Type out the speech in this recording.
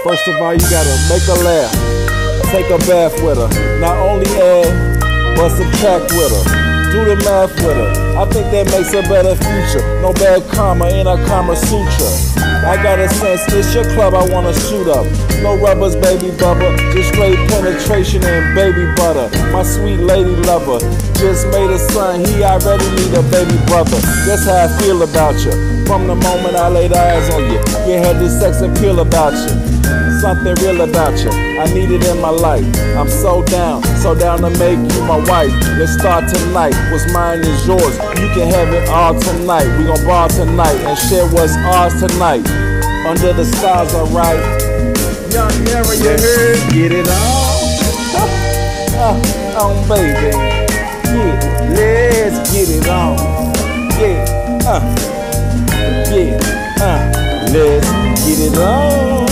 First of all, you gotta make her laugh, take a bath with her. Not only add, but subtract with her. Do the math with her. I think that makes a better future. No bad karma in a Kama Sutra. I got a sense it's your club I wanna shoot up. No rubbers, baby bubba, just straight penetration and baby butter. My sweet lady lover just made a son, he already need a baby brother. That's how I feel about you. From the moment I laid eyes on you, you had this sex appeal about you. Something real about you, I need it in my life. I'm so down to make you my wife. Let's start tonight, what's mine is yours. You can have it all tonight. We gon' ball tonight and share what's ours tonight. Under the stars, alright. Young Nara, you heard? Get it on, baby. Yeah, let's get it on. Yeah, let's get it on.